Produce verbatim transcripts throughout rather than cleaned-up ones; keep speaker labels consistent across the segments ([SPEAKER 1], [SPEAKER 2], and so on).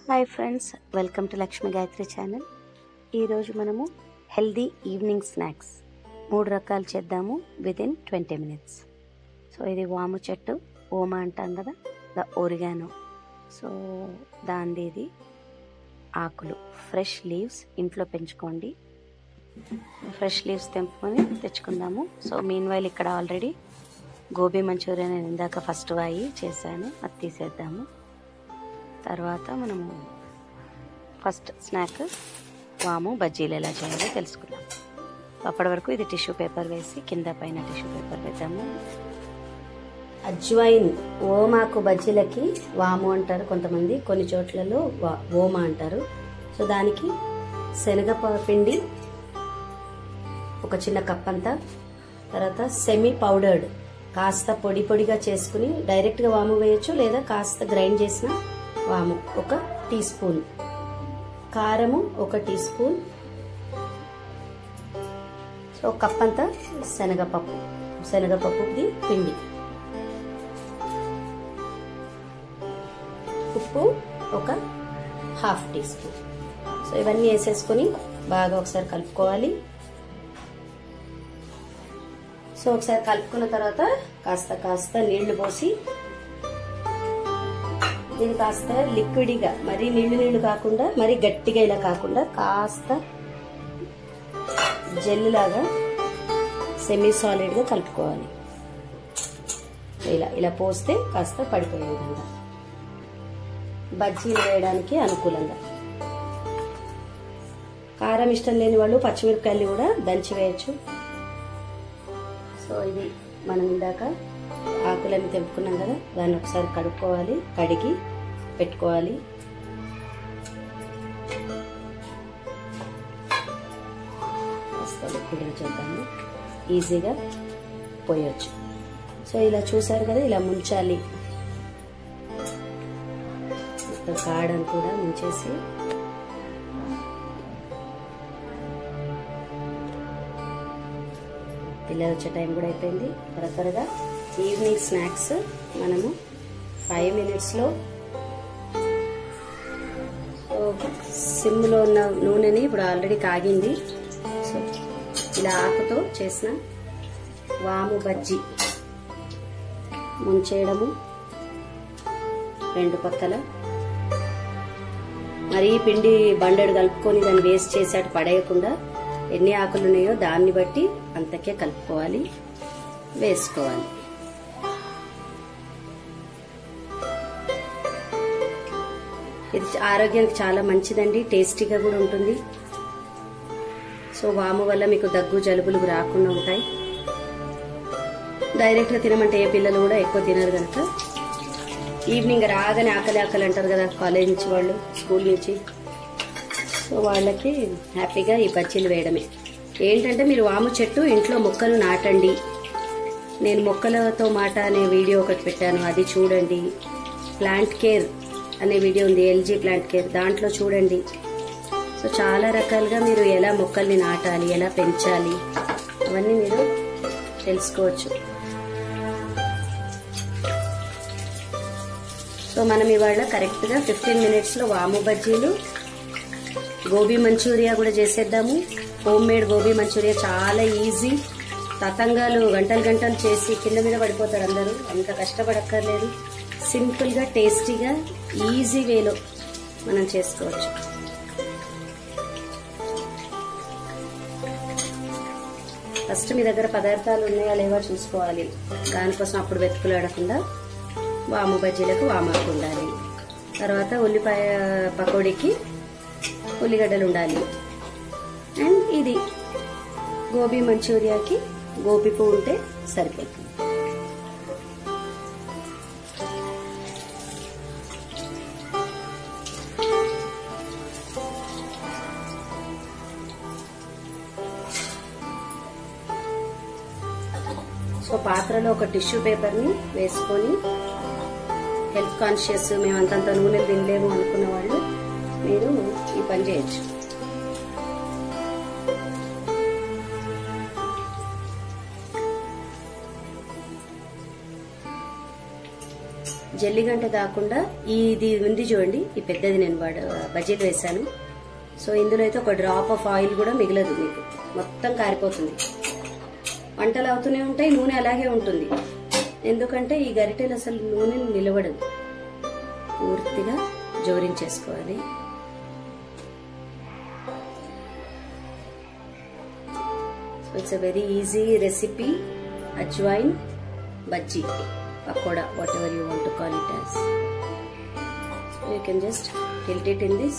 [SPEAKER 1] Hi friends, welcome to Lakshmi Gayatri channel. ఈరోజు మనము healthy evening snacks మూడు రకాలు చేద్దాము within twenty minutes. So ఇది వాము చెట్టు, ఓమా అంటాం కదా, ద ఒరిగానో. సో దాంది ఇది ఆకులు, ఫ్రెష్ లీవ్స్ ఇంట్లో పెంచుకోండి. ఫ్రెష్ లీవ్స్ తెంపుకొని తెచ్చుకుందాము. సో మీన్ వైల్ ఇక్కడ ఆల్రెడీ గోబీ మంచూరియన్ నేను ఇందాక ఫస్ట్ వాయి చేశాను, అది తీసేద్దాము. తర్వాత మనము ఫస్ట్ స్నాక్ వాము బజ్జీలు ఎలా చేయాలో తెలుసుకుందాం. అప్పటి వరకు ఇది టిష్యూ పేపర్ వేసి కింద పైన టిష్యూ పేపర్ వేద్దాము. అజ్వాయిన్, ఓమాకు బజ్జీలకి వాము అంటారు కొంతమంది, కొన్ని చోట్లలో ఓమా అంటారు. సో దానికి శనగపిండి ఒక చిన్న కప్ అంతా, తర్వాత సెమీ పౌడర్డ్ కాస్త పొడి పొడిగా చేసుకుని డైరెక్ట్గా వాము వేయచ్చు, లేదా కాస్త గ్రైండ్ చేసిన వాము ఒక టీ స్పూన్, కారము ఒక టీ స్పూన్, ఒక కప్ అంతా శనగపప్పు, శనగపప్పుది పిండి, ఉప్పు ఒక హాఫ్ టీ స్పూన్. సో ఇవన్నీ వేసేసుకొని బాగా ఒకసారి కలుపుకోవాలి. సో ఒకసారి కలుపుకున్న తర్వాత కాస్త కాస్త నీళ్లు పోసి దీన్ని కాస్త లిక్విడ్గా, మరీ నీళ్లు నీళ్లు కాకుండా మరీ గట్టిగా ఇలా కాకుండా కాస్త జెల్ లాగా సెమీ సాలిడ్ గా కలుపుకోవాలి. ఇలా ఇలా పోస్తే కాస్త పడిపోయే విధంగా, బజ్జీలు వేయడానికి అనుకూలంగా. కారం ఇష్టం లేని వాళ్ళు పచ్చిమిరపకాయలు కూడా దంచి వేయచ్చు. సో ఇది మనం ఇందాక ఆకులన్నీ తెంపుకున్నాం కదా, దాన్ని ఒకసారి కడుక్కోవాలి, కడిగి పెట్టుకోవాలి. లిక్విడ్గా చేద్దాము, ఈజీగా పోయొచ్చు. సో ఇలా చూసారు కదా, ఇలా ముంచాలి. కాడను కూడా ముంచేసి పిల్లలు వచ్చే టైం కూడా అయిపోయింది. త్వర త్వరగా ఈవినింగ్ స్నాక్స్ మనము ఫైవ్ మినిట్స్లో సిమ్లో ఉన్న నూనెని ఇప్పుడు ఆల్రెడీ కాగింది. సో ఇలా ఆకుతో చేసిన వాము బజ్జీ ముంచేయడము, రెండు పక్కల మరీ పిండి బండెడు కలుపుకొని దాన్ని వేస్ట్ చేసాడు పడేయకుండా, ఎన్ని ఆకులు ఉన్నాయో దాన్ని బట్టి అంతకే కలుపుకోవాలి, వేసుకోవాలి. ఇది ఆరోగ్యానికి చాలా మంచిదండి, టేస్టీగా కూడా ఉంటుంది. సో వాము వల్ల మీకు దగ్గు జలుబులు రాకుండా ఉంటాయి. డైరెక్ట్గా తినమంటే ఏ పిల్లలు కూడా ఎక్కువ తినరు కనుక ఈవినింగ్ రాగానే ఆకలి ఆకలి అంటారు కదా కాలేజ్ నుంచి వాళ్ళు, స్కూల్ నుంచి. సో వాళ్ళకి హ్యాపీగా ఈ బజ్జీలు వేయడమే. ఏంటంటే మీరు వాము చెట్టు ఇంట్లో మొక్కలు నాటండి. నేను మొక్కలతో మాట అనే వీడియో ఒకటి పెట్టాను, అది చూడండి. ప్లాంట్ కేర్ అనే వీడియో ఉంది, ఎల్జీ ప్లాంట్ కేర్, దాంట్లో చూడండి. సో చాలా రకాలుగా మీరు ఎలా మొక్కల్ని నాటాలి, ఎలా పెంచాలి, అవన్నీ మీరు తెలుసుకోవచ్చు. సో మనం ఇవాళ కరెక్ట్గా ఫిఫ్టీన్ మినిట్స్లో వాము బజ్జీలు, గోబీ మంచూరియా కూడా చేసేద్దాము. హోమ్ మేడ్ గోబీ మంచూరియా చాలా ఈజీ. తతంగాలు గంటలు గంటలు చేసి కింద మీద పడిపోతారు అందరూ, అంత కష్టపడక్కర్లేదు. సింపుల్గా టేస్టీగా ఈజీ వేలో మనం చేసుకోవచ్చు. ఫస్ట్ మీ దగ్గర పదార్థాలు ఉన్నాయా లేవా చూసుకోవాలి. దానికోసం అప్పుడు వెతుకులాడకుండా వాము బజ్జీలకు వామాకు ఉండాలి. తర్వాత ఉల్లిపాయ పకోడీకి ఉల్లిగడ్డలు ఉండాలి. అండ్ ఇది గోబీ మంచూరియాకి గోబీ పువ్వు ఉంటే సరిపోతుంది. సో పాత్రలో ఒక టిష్యూ పేపర్ని వేసుకొని, హెల్త్ కాన్షియస్, మేము అంతంత నూనెలు తినలేము అనుకున్న వాళ్ళు మీరు ఈ పని చేయొచ్చు. జల్లిగంట కాకుండా ఇది ఉంది చూడండి, ఈ పెద్దది నేను బజ్జీలు వేసాను. సో ఇందులో అయితే ఒక డ్రాప్ ఆఫ్ ఆయిల్ కూడా మిగలదు, మీకు మొత్తం కారిపోతుంది. వంటలు అవుతూనే ఉంటాయి, నూనె అలాగే ఉంటుంది. ఎందుకంటే ఈ గరిటెలు అసలు నూనె నిలబడదు. పూర్తిగా జోరించేసుకోవాలి. So it's a very easy recipe, ajwain bajji, pakoda, whatever you want to call it as. So you can just tilt it in this.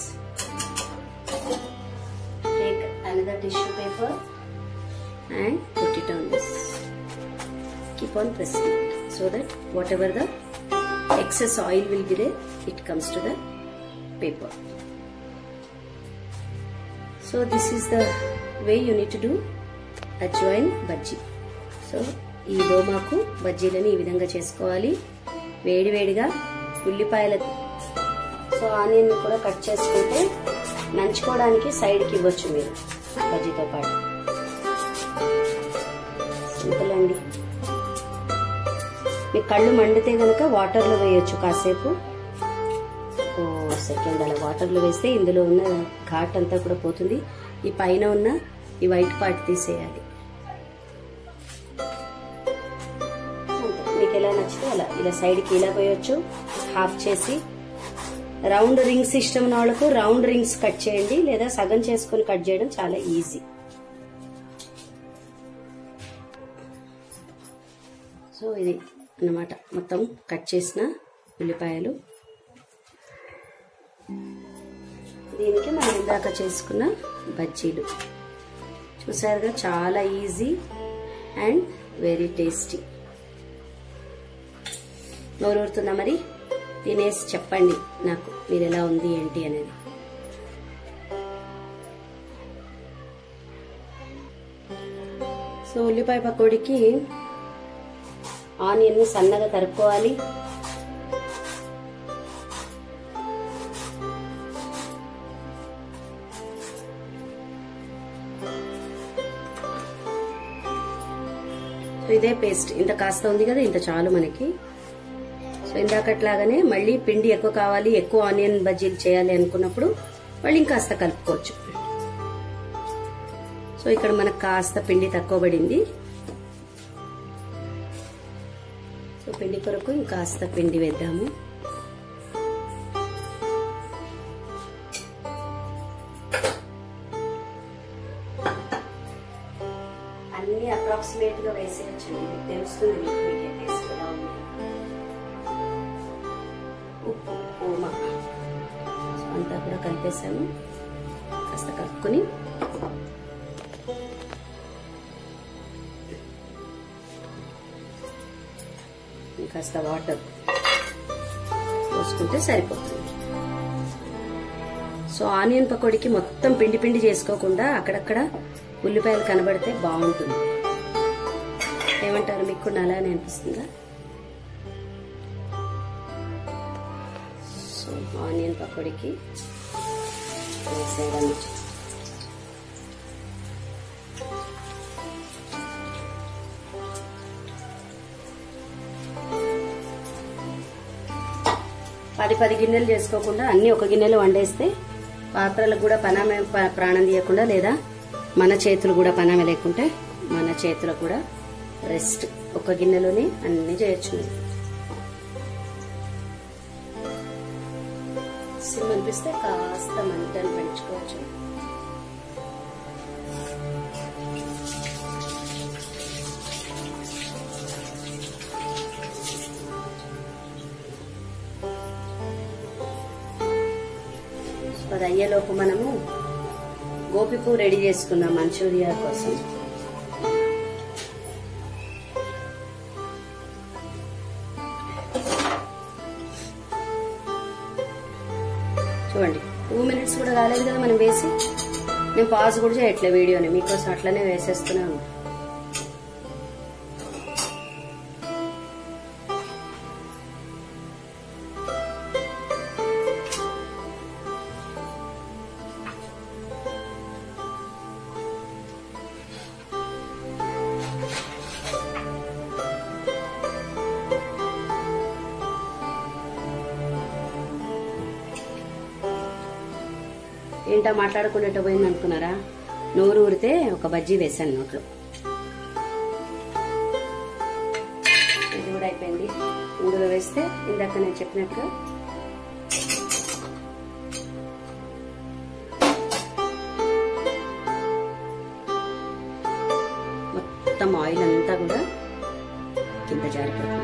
[SPEAKER 1] Take another tissue paper and put it on this. Keep on pressing it so that whatever the excess oil will be there, it comes to the paper. So this is the way you need to do ajwain bajji. So ఈ దోమాకు బజ్జీలని ఈ విధంగా చేసుకోవాలి. వేడి వేడిగా ఉల్లిపాయల so onion కూడా cut చేసుకుంటే నంచుకోవడానికి సైడ్కి ఇవ్వచ్చు మీరు బజ్జీతో పాటు. సింపుల్ అండి. మీ కళ్ళు మండితే కనుక వాటర్లో వేయొచ్చు కాసేపు. ఓ సెకండ్ అలా వాటర్లో వేస్తే ఇందులో ఉన్న ఘాట్ అంతా కూడా పోతుంది. ఈ పైన ఉన్న ఈ వైట్ పార్ట్ తీసేయాలి. మీకు ఎలా నచ్చితే అలా ఇలా సైడ్కి ఇలా పోయొచ్చు. హాఫ్ చేసి రౌండ్ రింగ్స్ ఇష్టం ఉన్న వాళ్ళకు రౌండ్ రింగ్స్ కట్ చేయండి, లేదా సగం చేసుకొని కట్ చేయడం చాలా ఈజీ. సో ఇది అన్నమాట మొత్తం కట్ చేసిన ఉల్లిపాయలు. దీనికి మనం ఇందాక చేసుకున్న బజ్జీలు చూసారుగా, చాలా ఈజీ అండ్ వెరీ టేస్టీ. నోరూరుతుందా? మరి తినేసి చెప్పండి నాకు మీరు ఎలా ఉంది ఏంటి అనేది. సో ఉల్లిపాయ పకోడీకి ఆనియన్ ని సన్నగా తరుక్కోవాలి. సో ఇదే పేస్ట్, ఇంత కాస్త ఉంది కదా, ఇంత చాలు మనకి. సో ఇందాకట్లాగానే మళ్ళీ పిండి ఎక్కువ కావాలి, ఎక్కువ ఆనియన్ బజ్జీలు చేయాలి అనుకున్నప్పుడు మళ్ళీ ఇంకాస్త కలుపుకోవచ్చు. సో ఇక్కడ మనకు కాస్త పిండి తక్కువ పడింది. సో పిండి కొరకు ఇంకాస్త పిండి వేద్దాము. అన్ని అప్రాక్సిమేట్ గా వేసేయచ్చు, మీకు తెలుస్తుంది మీకు టేస్ట్ ఎలా ఉంది. ఉప్పు, ఓమా అంతా కూడా కలిపేసాము. కాస్త కలుపుకొని కాస్త వాటర్ పోసుకుంటే సరిపోతుంది. సో ఆనియన్ పకోడీకి మొత్తం పిండి పిండి చేసుకోకుండా అక్కడక్కడ ఉల్లిపాయలు కనబడితే బాగుంటుంది. ఏమంటారు? మీకు కూడా అలానే అనిపిస్తుందా? సో ఆనియన్ పకోడీకి వేసేయాలి. పది పది గిన్నెలు చేసుకోకుండా అన్ని ఒక గిన్నెలో వండేస్తే పాత్రలకు కూడా పనమే ప్రాణం తీయకుండా, లేదా మన చేతులు కూడా పనమే లేకుంటే మన చేతులకు కూడా రెస్ట్. ఒక గిన్నెలోనే అన్ని చేయొచ్చు. సిమ్ అనిపిస్తే కాస్త మంటను పెంచుకోవచ్చు. అది అయ్యేలోపు మనము గోబీ పువ్వు రెడీ చేసుకుందాం మంచూరియా కోసం. చూడండి, టూ మినిట్స్ కూడా కాలేదు కదా మనం వేసి. నేను పాజ్ కూడా చేయట్లే వీడియోని, మీకోసం అట్లనే వేసేస్తూనే ఉన్నా. ఏంటో మాట్లాడుకునేట పోయింది అనుకున్నారా? నోరు ఊరితే ఒక బజ్జీ వేసాను నోట్లో. ఇది కూడా అయిపోయింది. ఇందులో వేస్తే ఇందాక నేను చెప్పినట్టుగా మొత్తం ఆయిల్ అంతా కూడా కింద జారిపోతుంది.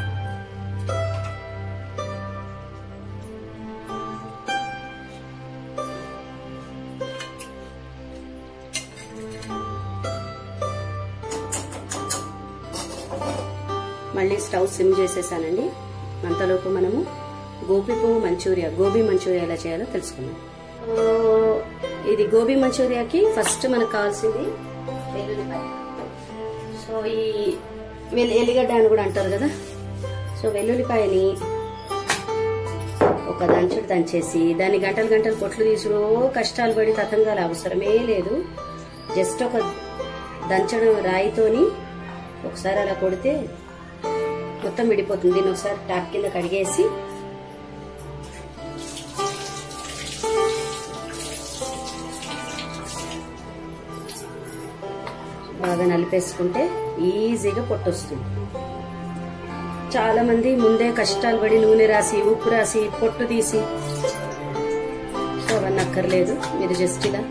[SPEAKER 1] మళ్ళీ స్టవ్ సిమ్ చేసేసానండి. అంతలోపు మనము గోబీ పువ్వు మంచూరియా గోబీ మంచూరియా ఎలా చేయాలో తెలుసుకుందాం. ఇది గోబీ మంచూరియాకి ఫస్ట్ మనకు కావాల్సింది వెల్లుల్లిపాయ. సో ఈ ఎల్లిగడ్డ అని కూడా అంటారు కదా. సో వెల్లుల్లిపాయని ఒక దంచుడు దంచేసి దాన్ని గంటలు గంటలు పొట్లు తీసుడో కష్టాలు పడి తతంగాలు అవసరమే లేదు. జస్ట్ ఒక దంచడం రాయితోని ఒకసారి అలా కొడితే మొత్తం విడిపోతుంది. దీన్ని ఒకసారి ట్యాప్ కింద కడిగేసి బాగా నలిపేసుకుంటే ఈజీగా పొట్టొస్తుంది. చాలా మంది ముందే కష్టాలు పడి నూనె రాసి ఉప్పు రాసి పొట్టు తీసి, సో అవన్నీ అక్కర్లేదు. మీరు జస్ట్ ఇలా,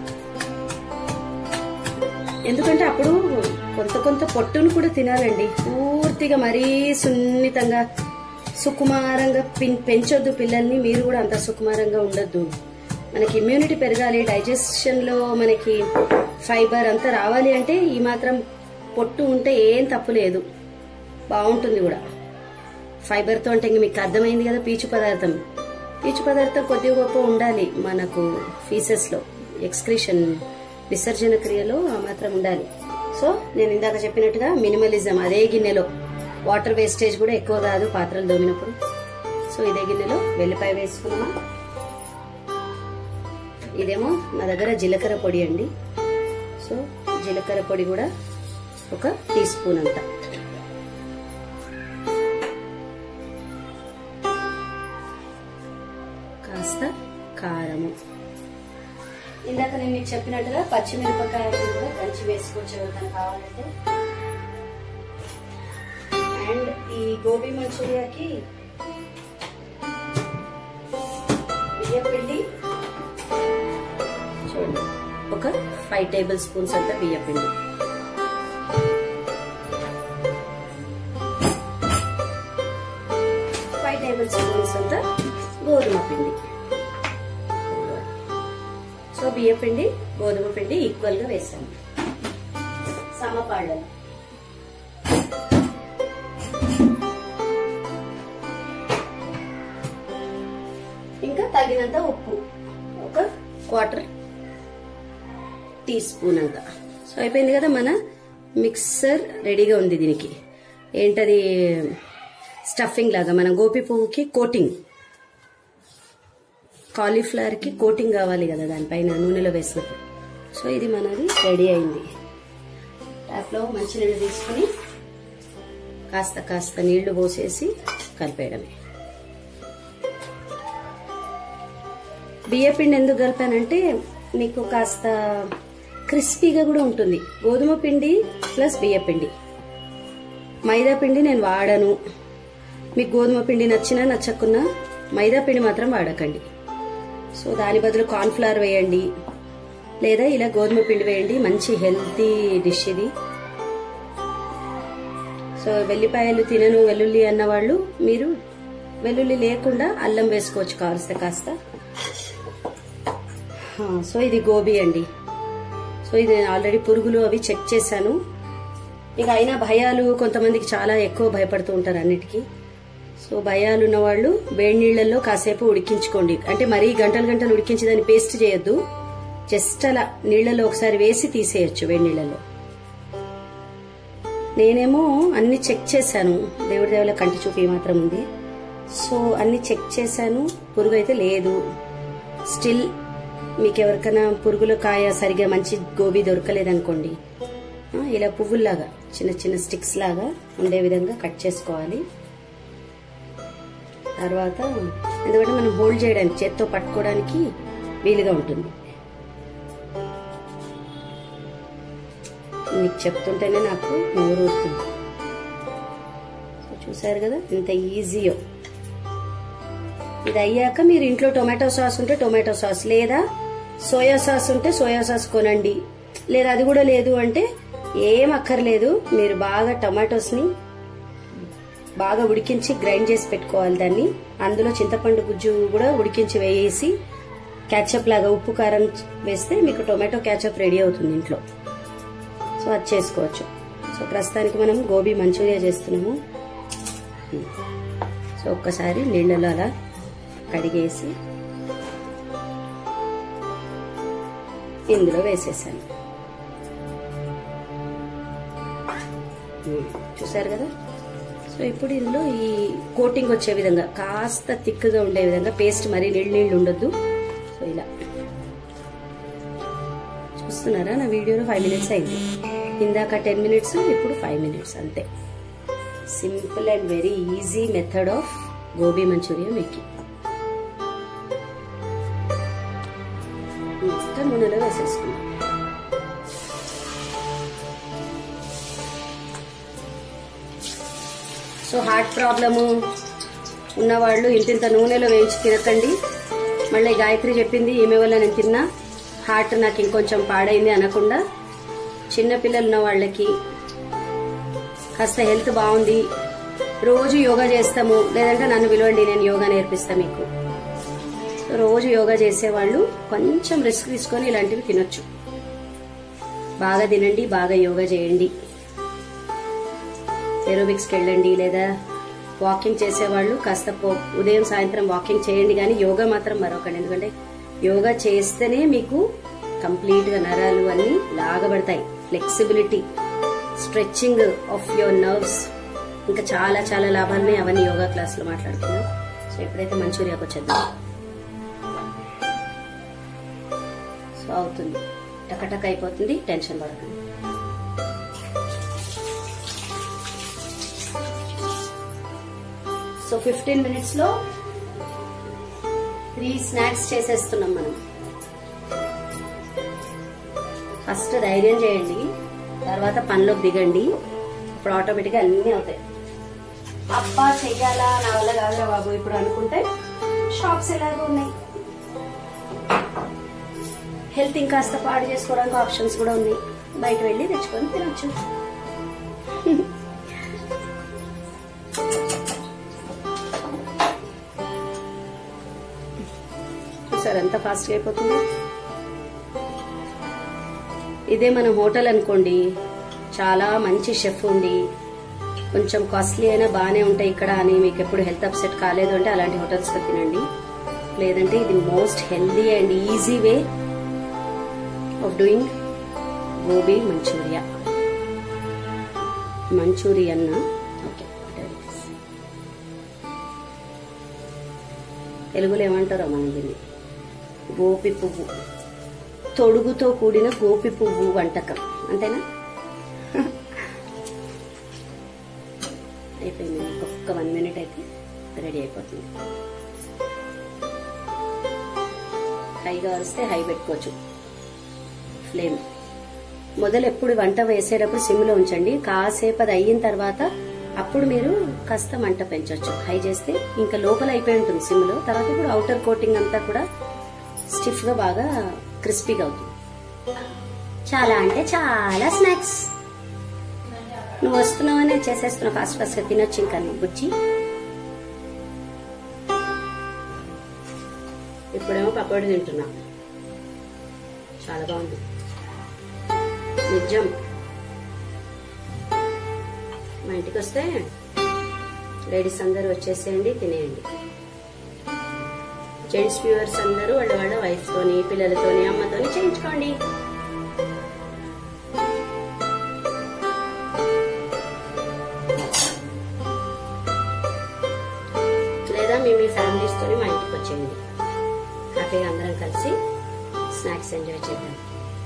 [SPEAKER 1] ఎందుకంటే అప్పుడు కొంత కొంత పొట్టును కూడా తినాలండి. పూర్తిగా మరీ సున్నితంగా సుకుమారంగా పెంచొద్దు పిల్లల్ని. మీరు కూడా అంత సుకుమారంగా ఉండొద్దు. మనకి ఇమ్యూనిటీ పెరగాలి, డైజెషన్ లో మనకి ఫైబర్ అంతా రావాలి అంటే ఈ మాత్రం పొట్టు ఉంటే ఏం తప్పు లేదు, బాగుంటుంది కూడా. ఫైబర్ తో అంటే ఇంక మీకు అర్థమైంది కదా, పీచు పదార్థం. పీచు పదార్థం కొద్దిగా గొప్ప ఉండాలి మనకు ఫీసెస్ లో, ఎక్స్క్రీషన్ విసర్జన క్రియలో ఆ మాత్రం ఉండాలి. సో నేను ఇందాక చెప్పినట్టుగా మినిమలిజం, అదే గిన్నెలో వాటర్ వేస్టేజ్ కూడా ఎక్కువ కాదు పాత్రలు దోమినప్పుడు. సో ఇదే గిన్నెలో వెల్లిపాయ వేసుకున్నామా. ఇదేమో నా దగ్గర జీలకర్ర పొడి అండి. సో జీలకర్ర పొడి కూడా ఒక టీ స్పూన్ అంత. కాస్త కారము. ఇందాక నేను మీకు చెప్పినట్టుగా పచ్చిమిరపకాయలు కూడా దంచి వేసుకోవచ్చు ఎవరికైనా కావాలంటే. అండ్ ఈ గోబీ మంచూరియాకి బియ్యం పిండి చూడండి, ఒక ఫైవ్ టేబుల్ స్పూన్స్ అంతా బియ్యం పిండి, ఫైవ్ టేబుల్ స్పూన్స్ అంతా గోధుమ పిండి. సో బియ్యం పిండి గోధుమ పిండి ఈక్వల్ గా వేసాము సమపాళ్ళలో. ఇంకా తగినంత ఉప్పు, ఒక క్వార్టర్ టీ స్పూన్ అంత. సో అయిపోయింది కదా, మన మిక్సర్ రెడీగా ఉంది. దీనికి ఏంటది, స్టఫింగ్ లాగా మన గోపి పువ్వుకి కోటింగ్, కాలీఫ్లవర్ కి కోటింగ్ కావాలి కదా దానిపైన నూనెలో వేసినప్పుడు. సో ఇది మనది రెడీ అయింది. ట్యాప్లో మంచి నీళ్ళు తీసుకుని కాస్త కాస్త నీళ్లు పోసేసి కలిపేయడమే. బియ్యపిండి ఎందుకు కలిపానంటే మీకు కాస్త క్రిస్పీగా కూడా ఉంటుంది. గోధుమ పిండి ప్లస్ బియ్యపిండి. మైదా పిండి నేను వాడను. మీకు గోధుమ పిండి నచ్చినా నచ్చకున్నా మైదా పిండి మాత్రం వాడకండి. సో దాని బదులు కార్న్ఫ్లవర్ వేయండి, లేదా ఇలా గోధుమ పిండి వేయండి. మంచి హెల్తీ డిష్ ఇది. సో వెల్లిపాయలు తినను వెల్లుల్లి అన్న వాళ్ళు మీరు వెల్లుల్లి లేకుండా అల్లం వేసుకోవచ్చు కావలిస్తే కాస్త. సో ఇది గోబీ అండి. సో ఇది నేను ఆల్రెడీ పురుగులు అవి చెక్ చేశాను. ఇక అయినా భయాలు, కొంతమందికి చాలా ఎక్కువ భయపడుతూ ఉంటారు అన్నిటికీ. సో భయాలు ఉన్న వాళ్ళు వేడి నీళ్లలో కాసేపు ఉడికించుకోండి. అంటే మరీ గంటలు గంటలు ఉడికించి దాన్ని పేస్ట్ చేయొద్దు. జస్ట్ అలా నీళ్లలో ఒకసారి వేసి తీసేయచ్చు వేడి నీళ్లలో. నేనేమో అన్ని చెక్ చేశాను, దేవుడి దేవుల కంటి చూపు మాత్రం ఉంది. సో అన్ని చెక్ చేశాను, పురుగు అయితే లేదు. స్టిల్ మీకు ఎవరికైనా పురుగుల కాయ సరిగా మంచి గోబీ దొరకలేదనుకోండి, ఇలా పువ్వుల్లాగా చిన్న చిన్న స్టిక్స్ లాగా ఉండే విధంగా కట్ చేసుకోవాలి. తర్వాత ఎందుకంటే మనం హోల్డ్ చేయడానికి, చేత్తో పట్టుకోవడానికి వీలుగా ఉంటుంది. మీకు చెప్తుంటేనే నాకు నోరూరుతుంది. సో చూసారు కదా ఇంత ఈజీయో. ఇది అయ్యాక మీరు ఇంట్లో టొమాటో సాస్ ఉంటే టొమాటో సాస్, లేదా సోయా సాస్ ఉంటే సోయా సాస్ కొనండి. లేదా అది కూడా లేదు అంటే ఏం అక్కర్లేదు, మీరు బాగా టొమాటోస్ని బాగా ఉడికించి గ్రైండ్ చేసి పెట్టుకోవాలి దాన్ని. అందులో చింతపండు గుజ్జు కూడా ఉడికించి వేసి క్యాచప్ లాగా ఉప్పు కారం వేస్తే మీకు టొమాటో క్యాచప్ రెడీ అవుతుంది ఇంట్లో. సో అది చేసుకోవచ్చు. సో ప్రస్తుతానికి మనం గోబీ మంచూరియా చేస్తున్నాము. సో ఒక్కసారి నీళ్ళలో అలా కడిగేసి ఇందులో వేసేసాను. చూసారు కదా. సో ఇప్పుడు ఇందులో ఈ కోటింగ్ వచ్చే విధంగా కాస్త థిక్గా ఉండే విధంగా, పేస్ట్ మరీ నీళ్ళు నీళ్ళు ఉండొద్దు. సో ఇలా చూస్తున్నారా నా వీడియోలో ఫైవ్ మినిట్స్ అయింది. ఇందాక టెన్ మినిట్స్, ఇప్పుడు ఫైవ్ మినిట్స్ అంతే. Simple and very easy method of gobi Manchuria making. ఇంకా నూనెలో వేసేసుకున్నాం. సో హార్ట్ ప్రాబ్లము ఉన్నవాళ్ళు ఇంతింత నూనెలో వేయించి తినకండి. మళ్ళీ గాయత్రి చెప్పింది ఈమె వల్ల నేను తిన్నా హార్ట్ నాకు ఇంకొంచెం పాడైంది అనకుండా, చిన్నపిల్లలు ఉన్న వాళ్ళకి కాస్త హెల్త్ బాగుంది, రోజు యోగా చేస్తాము, లేదంటే నన్ను పిలవండి నేను యోగా నేర్పిస్తాను మీకు. రోజు యోగా చేసేవాళ్ళు కొంచెం రిస్క్ తీసుకొని ఇలాంటివి తినొచ్చు. బాగా తినండి, బాగా యోగా చేయండి, ఏరోబిక్స్కి వెళ్ళండి, లేదా వాకింగ్ చేసేవాళ్ళు కాస్త ఉదయం సాయంత్రం వాకింగ్ చేయండి. కానీ యోగా మాత్రం మరొకండి. ఎందుకంటే యోగా చేస్తేనే మీకు కంప్లీట్ గా నరాలు అన్ని లాగబడతాయి. Flexibility, stretching of your nerves, ఇంకా చాలా చాలా లాభాలని అవన్నీ యోగా క్లాస్ లో మాట్లాడుకున్నాం. సో ఎప్పుడైతే మంచూరియాకి వచ్చేద్దాం. సో అవుతుంది, టకటక్ అయిపోతుంది, టెన్షన్ పడకండి. సో ఫిఫ్టీన్ మినిట్స్ లో త్రీ స్నాక్స్ చేసేస్తున్నాం మనం. ఫస్ట్ ధైర్యం చేయండి, తర్వాత పనిలోకి దిగండి. ఇప్పుడు ఆటోమేటిక్గా అన్నీ అవుతాయి. అబ్బా చెయ్యాలా, నా వల్ల కాదురా బాబు ఇప్పుడు అనుకుంటే షాప్స్ ఎలాగో ఉన్నాయి. హెల్త్ ఇంకాస్త పాడు చేసుకోవడానికి ఆప్షన్స్ కూడా ఉన్నాయి. బయట వెళ్ళి తెచ్చుకొని తినొచ్చు. చూసారు ఎంత ఫాస్ట్ గా అయిపోతుంది. ఇదే మన హోటల్ అనుకోండి, చాలా మంచి షెఫ్ ఉండి కొంచెం కాస్ట్లీ అయినా బాగానే ఉంటాయి ఇక్కడ అని మీకు ఎప్పుడు హెల్త్ అప్సెట్ కాలేదు అంటే అలాంటి హోటల్స్ లో తినండి. లేదంటే ఇది most healthy and easy way of doing gobi Manchuria. Manchurian okay, తెలుగులో ఏమంటారో మనం దీన్ని, గోపి పువ్వు, తొడుగుతో కూడిన గోపి పువ్వు వంటకం, అంతేనా? అయిపోయింది. ఒక్క వన్ మినిట్ అయితే రెడీ అయిపోతుంది. హైగా వస్తే హై పెట్టుకోవచ్చు ఫ్లేమ్. మొదలు ఎప్పుడు వంట వేసేటప్పుడు సిమ్లో ఉంచండి. కాసేపు అది అయిన తర్వాత అప్పుడు మీరు కాస్త మంట పెంచవచ్చు. హై చేస్తే ఇంకా లోపల అయిపోయి ఉంటుంది సిమ్లో. తర్వాత ఇప్పుడు అవుటర్ కోటింగ్ అంతా కూడా స్టిఫ్ గా బాగా క్రిస్పీగా అవుతుంది. చాలా అంటే చాలా స్నాక్స్. నువ్వు వస్తున్నావనే చేసేస్తున్నావు ఫాస్ట్ ఫాస్ట్ గా తినొచ్చు. ఇంకా బుజ్జి ఇప్పుడేమో పకోడీ తింటున్నా, చాలా బాగుంది నిజం. మా ఇంటికి వస్తే లేడీస్ అందరూ వచ్చేసేయండి, తినేయండి. జెంట్స్ వ్యూవర్స్ అందరూ వాళ్ళ వాళ్ళ వైఫ్ తోని, పిల్లలతోని, అమ్మతోని చేయించుకోండి. లేదా మీ మీ ఫ్యామిలీస్ తోని మా ఇంటికి వచ్చేయండి. హ్యాపీగా అందరం కలిసి స్నాక్స్ ఎంజాయ్ చేద్దాం.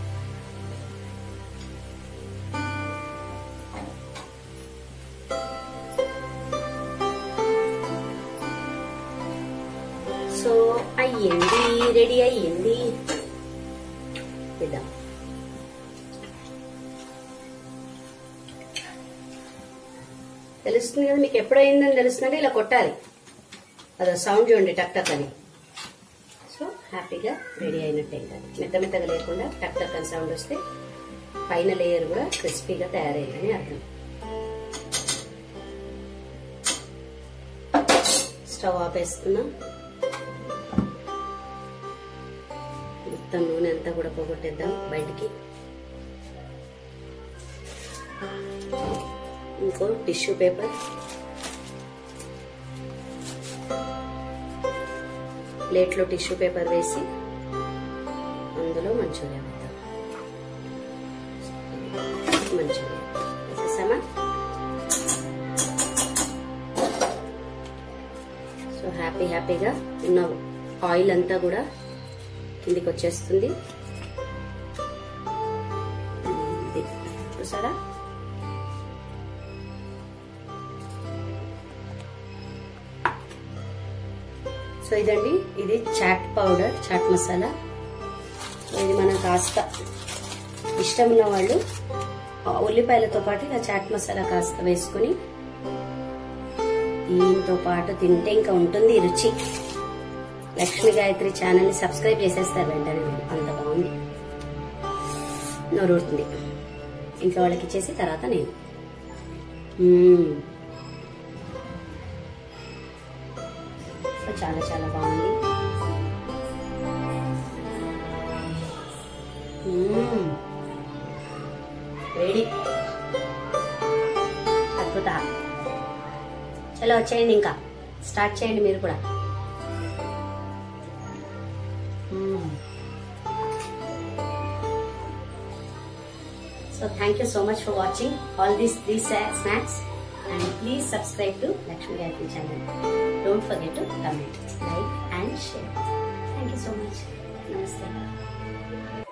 [SPEAKER 1] సో అయ్యింది, రెడీ అయ్యింది. ఇద్దాం. వస్తుంది కదా, మీకు ఎప్పుడైందని తెలుస్తుందంటే ఇలా కొట్టాలి, అదో సౌండ్ చూడండి టక్ టక్ అని. సో హ్యాపీగా రెడీ అయినట్టే. మెత్త మెత్తగా లేకుండా టక్ టక్ అని సౌండ్ వస్తే పైన లేయర్ కూడా క్రిస్పీగా తయారైందని అర్థం. స్టవ్ ఆపేస్తున్నా. మొత్తం నూనె అంతా కూడా పోగొట్టేద్దాం బయటికి. ఇంకో టిష్యూ పేపర్, ప్లేట్లో టిష్యూ పేపర్ వేసి అందులో మంచూరియా వేద్దాం. మంచూరియా వేసేసామా? సో హ్యాపీ హ్యాపీగా ఉన్న ఆయిల్ అంతా కూడా కిందికి వచ్చేస్తుంది. చూసారా? సో ఇదండి, ఇది చాట్ పౌడర్, చాట్ మసాలా. ఇది మనం కాస్త ఇష్టం ఉన్న వాళ్ళు ఉల్లిపాయలతో పాటు ఇలా చాట్ మసాలా కాస్త వేసుకుని దీంతో పాటు తింటే ఇంకా ఉంటుంది రుచి. లక్ష్మీ గాయత్రి ఛానల్ ని సబ్స్క్రైబ్ చేసేస్తారు వెంటనే, అంత బాగుంది. నోరుతుంది. ఇంట్లో వాళ్ళకి ఇచ్చేసి తర్వాత నేను చాలా చాలా బాగుంది. వేడి అద్భుత. చలో వచ్చేయండి, ఇంకా స్టార్ట్ చేయండి మీరు కూడా. So thank you so much for watching all these three snacks, and please subscribe to Lakshmi Gayatri channel. Don't forget to comment, like and share. Thank you so much. Namaste.